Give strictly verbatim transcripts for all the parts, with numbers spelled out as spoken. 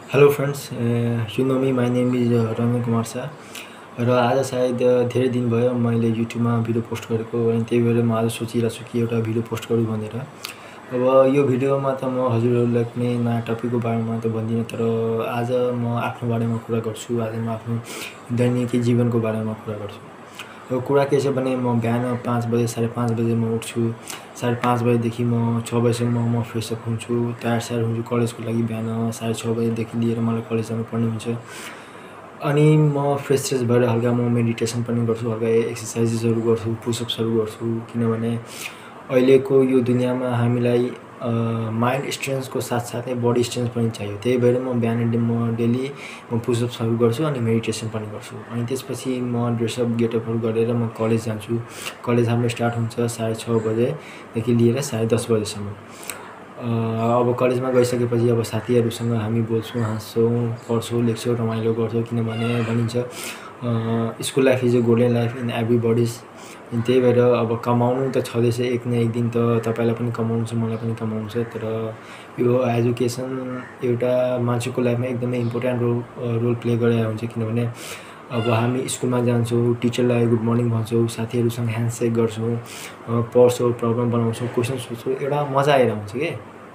Hello friends, uh, you know me, my name is uh, Ranjan र आज सायद a, धेरै दिन भयो मैले युट्युबमा भिडियो पोस्ट गरेको अनि त्यही भएर म आज सोचिरहेको छु कि एउटा भिडियो पोस्ट गरौँ भनेर। अब यो भिडियोमा त म हजुरहरूलाई कुनै नयाँ टपिकको बारेमा त भन्दिनँ, तर आज म आफ्नो बारेमा कुरा गर्छु। आज म आफ्नो दैनिकी जीवनको बारेमा कुरा गर्छु। अब कुरा के छ भने म बिहान पाँच बजे साढे पाँच बजे म उठ्छु। साढे पाँच बजेदेखि म छ बजीसम्म म फ्रेसअप हुन्छु, तयार स्याहार हुन्छु कलेजको लागि। बिहान साढे छ बजेदेखि लिएर मलाई कलेज जानुपर्ने हुन्छ। अनि म फ्रेस फ्रेस भएर हल्का म मेडिटेसन पनि गर्छु, हल्का एक्सर्साइजेसहरू गर्छु, पुसअप्सहरू गर्छु। किनभने अहिलेको यो दुनियाँमा हामीलाई माइन्ड स्ट्रेन्थको साथसाथै बडी स्ट्रेन्थ पनि चाहियो। त्यही भएर म बिहान म डेली म पुसअप्सहरू गर्छु अनि मेडिटेसन पनि गर्छु। अनि त्यसपछि म ड्रेसअप गेटअपहरू गरेर म कलेज जान्छु। कलेज हाम्रो स्टार्ट हुन्छ साढे छ बजेदेखि लिएर साढे दस बजेसम्म। अब कलेजमा गइसकेपछि अब साथीहरूसँग हामी बोल्छौँ, हाँस्छौँ, पढ्छौँ, लेख्छौँ, रमाइलो गर्छौँ। किनभने भनिन्छ school life is a golden life in everybody's. त्यही भएर अब कमाउनु त छँदैछ, एक न एक दिन त तपाईँलाई पनि कमाउनु छ, मलाई पनि कमाउनु छ। तर यो एजुकेसन एउटा मान्छेको लाइफमा एकदमै इम्पोर्टेन्ट रोल रोल प्ले गरेर हुन्छ। किनभने अब हामी स्कुलमा जान्छौँ, टिचरलाई गुड मर्निङ भन्छौँ, साथीहरूसँग ह्यान्डसेक गर्छौँ, पढ्छौँ, प्रब्लम बनाउँछौँ, क्वेसन सोध्छौँ, एउटा मजा आएर हुन्छ कि।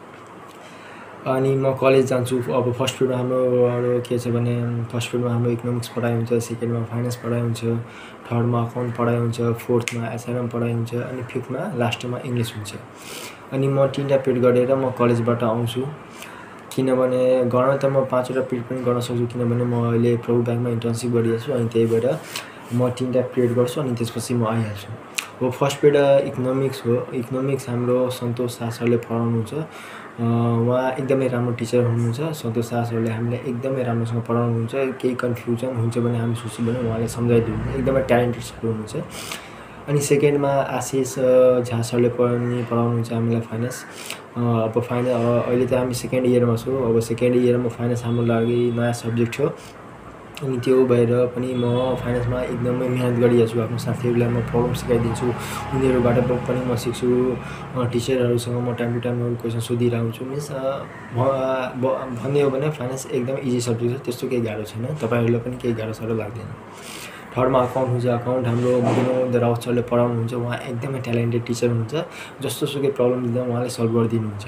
अनि म कलेज जान्छु। अब फर्स्ट पिरियडमा हाम्रो के छ भने फर्स्ट पिरियडमा हाम्रो इकोनोमिक्स पढाइ हुन्छ, सेकेन्डमा फाइनेन्स पढाइ हुन्छ, थर्डमा अकाउन्ट पढाइ हुन्छ, फोर्थमा एसआरएम पढाइ हुन्छ, अनि फिफ्थमा लास्टमा इङ्ग्लिस हुन्छ। अनि म तिनवटा पिरियड गरेर म कलेजबाट आउँछु। किनभने गर्न त म पाँचवटा पिरियड पनि गर्न सक्छु, किनभने म अहिले प्रभु ब्याङ्कमा इन्टर्नसिप गरिरहेको छु। अनि त्यही भएर म तिनवटा पिरियड गर्छु अनि त्यसपछि म आइहाल्छु। अब फर्स्ट पिरियड इकोनोमिक्स हो। इकोनोमिक्स हाम्रो सन्तोष शाह सरले पढाउनुहुन्छ। उहाँ एकदमै राम्रो टिचर हुनुहुन्छ। सन्तोष शाह सरले हामीलाई एकदमै राम्रोसँग पढाउनुहुन्छ। केही कन्फ्युजन हुन्छ भने हामी सोच्छौँ भने उहाँले सम्झाइदिनुहुन्छ। एकदमै ट्यालेन्टेड सर हुनुहुन्छ। अनि सेकेन्डमा आशिष झा सरले पनि पढाउनुहुन्छ हामीलाई फाइनेन्स। अब फाइनेन्स अहिले त हामी सेकेन्ड इयरमा छौँ। अब सेकेन्ड इयरमा फाइनेन्स हाम्रो लागि नयाँ सब्जेक्ट थियो। अनि त्यो भएर पनि म फाइनेन्समा एकदमै मिहिनेत गरिरहेको छु। आफ्नो साथीहरूलाई म प्रब्लम सिकाइदिन्छु, उनीहरूबाट पनि म सिक्छु। टिचरहरूसँग म टाइम टु टाइम क्वेसन सोधिरहेको हुन्छु। मिन्स भन्ने हो भने फाइनेन्स एकदम इजी सब्जेक्ट छ, त्यस्तो केही गाह्रो छैन, तपाईँहरूलाई पनि केही गाह्रो साह्रो लाग्दैन। थर्डमा अकाउन्ट हुन्छ। अकाउन्ट हाम्रो विनोद राउत सरले पढाउनुहुन्छ। उहाँ एकदमै ट्यालेन्टेड टिचर हुनुहुन्छ। जस्तो सुकै प्रब्लम दिँदा उहाँले सल्भ गरिदिनुहुन्छ।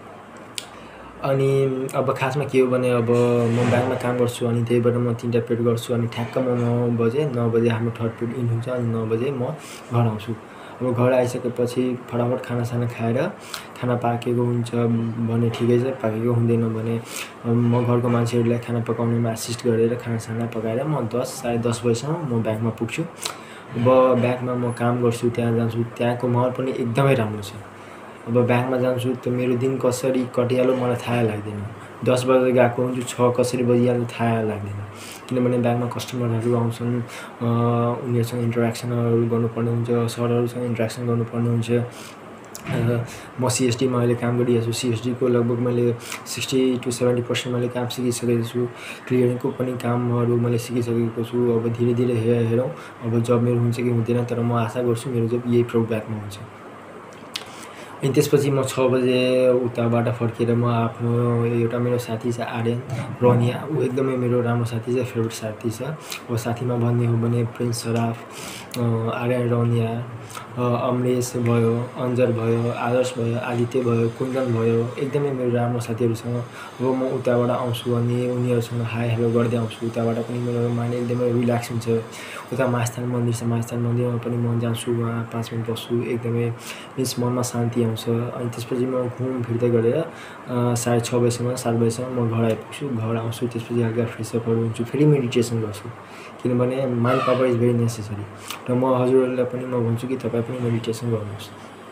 अनि अब खासमा के हो भने अब म ब्याङ्कमा काम गर्छु, अनि त्यही भएर म तिनवटा पिरियड गर्छु। अनि ठ्याक्क म नौ बजे नौ बजे हाम्रो थर्ड पिरियड इन हुन्छ। अनि नौ बजे म घर आउँछु। अब घर आइसकेपछि फटाफट खानासाना खाएर, खाना पाकेको हुन्छ भने ठिकै छ, पाकेको हुँदैन भने म घरको मान्छेहरूलाई खाना पकाउनेमा एसिस्ट गरेर खानासाना पकाएर म दस साढे दस बजीसम्म म ब्याङ्कमा पुग्छु। अब ब्याङ्कमा म काम गर्छु, त्यहाँ जान्छु। त्यहाँको माहौल पनि एकदमै राम्रो छ। अब ब्याङ्कमा जान्छु त मेरो दिन कसरी कटिहाल्यो मलाई थाहा लाग्दैन। दस बजे गएको हुन्छु, छ कसरी बजिहाल्यो थाहा लाग्दैन। किनभने ब्याङ्कमा कस्टमरहरू आउँछन्, उनीहरूसँग इन्टरेक्सनहरू गर्नुपर्ने हुन्छ, सरहरूसँग इन्टरेक्सन गर्नुपर्ने हुन्छ। म सिएसडीमा अहिले काम गरिरहेको छु। सिएसडीको लगभग मैले सिक्सटी टु सेभेन्टी पर्सेन्ट मैले काम सिकिसकेको छु। क्लियरिङको पनि कामहरू मैले सिकिसकेको छु। अब धीरे धीरे हे हेरौँ अब जब मेरो हुन्छ कि हुँदैन, तर म आशा गर्छु मेरो जब यही प्रभु ब्याङ्कमा हुन्छ। अनि त्यसपछि म छ बजे उताबाट फर्केर म आफ्नो एउटा मेरो साथी छ आर्यन रनिया, ऊ एकदमै मेरो राम्रो साथी छ, फेभरेट साथी छ। अब साथीमा भन्ने हो भने प्रिन्स सराफ, आर्यन रनिया, अमरेश भयो, अन्जर भयो, आदर्श भयो, आदित्य भयो, कुन्दन भयो, एकदमै मेरो राम्रो साथीहरूसँग अब म उताबाट आउँछु अनि उनीहरूसँग हाई हेलो गर्दै आउँछु। उताबाट पनि मेरो माइन्ड एकदमै रिल्याक्स हुन्छ। उता महास्थान मन्दिर छ, महास्थान मन्दिरमा पनि म जान्छु, उहाँ पाँच मिनट बस्छु, एकदमै मिन्स मनमा शान्ति आउँछ। अनि त्यसपछि म घुम फिर्दै गरेर साढे छ बजीसम्म सात बजीसम्म म घर आइपुग्छु। घर आउँछु, त्यसपछि हल्का फ्रेसअपहरू हुन्छु, फेरि मेडिटेसन गर्छु। किनभने mind power is very necessary. र म हजुरहरूलाई पनि म भन्छु कि तपाईँ पनि मेडिटेसन गर्नुहोस्।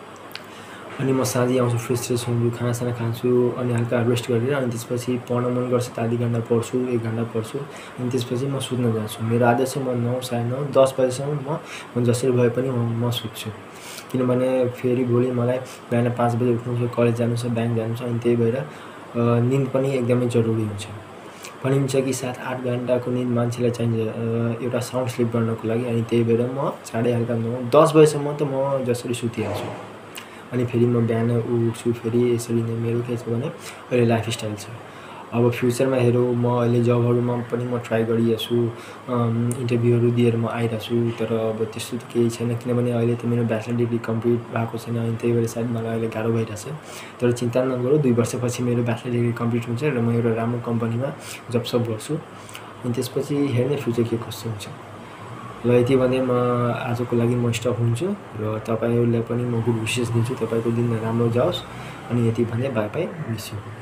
अनि म साँझी आउँछु, फ्रेस फ्रेस हुन्छु, खानासाना खान्छु, अनि हल्का रेस्ट गरेर अनि त्यसपछि पढ्न मन गर्छ त आधी घन्टा पढ्छु, एक घन्टा पढ्छु। अनि त्यसपछि म सुत्न जान्छु। मेरो आदत चाहिँ म नौ साढे नौ दस बजीसम्म म म जसरी भए पनि म म सुत्छु। किनभने फेरि भोलि मलाई बिहान पाँच बजे उठ्नु छ, कलेज जानु छ, ब्याङ्क जानु छ। अनि त्यही भएर निन्द पनि एकदमै जरुरी हुन्छ। भनिन्छ कि सात आठ घन्टाको निन्द मान्छेलाई चाहिन्छ एउटा साउन्ड स्लिप गर्नको लागि। अनि त्यही भएर म साढे हल्का नौ दस बजीसम्म त म जसरी सुतिहाल्छु। अनि फेरि म बिहान उठ्छु। फेरि यसरी नै मेरो के छ भने अहिले लाइफस्टाइल छ। अब फ्युचरमा हेरौँ म अहिले जबहरूमा पनि म ट्राई गरिरहेको छु, इन्टरभ्यूहरू दिएर म आइरहेको छु। तर अब त्यस्तो त केही छैन, किनभने अहिले त मेरो ब्याचलर डिग्री कम्प्लिट भएको छैन, अनि त्यही भएर सायद मलाई अहिले गाह्रो भइरहेछ। तर चिन्ता नगरौँ, दुई वर्षपछि मेरो ब्याचलर डिग्री कम्प्लिट हुन्छ र म एउटा राम्रो कम्पनीमा जबसब गर्छु, अनि त्यसपछि हेर्ने फ्युचर के कस्तो हुन्छ। ल यति भने म आजको लागि म स्टप हुन्छु र तपाईँहरूलाई पनि म गुड विसेस दिन्छु, तपाईँको दिन राम्रो जाओस्। अनि यति भने बाई बाई, मिस यु।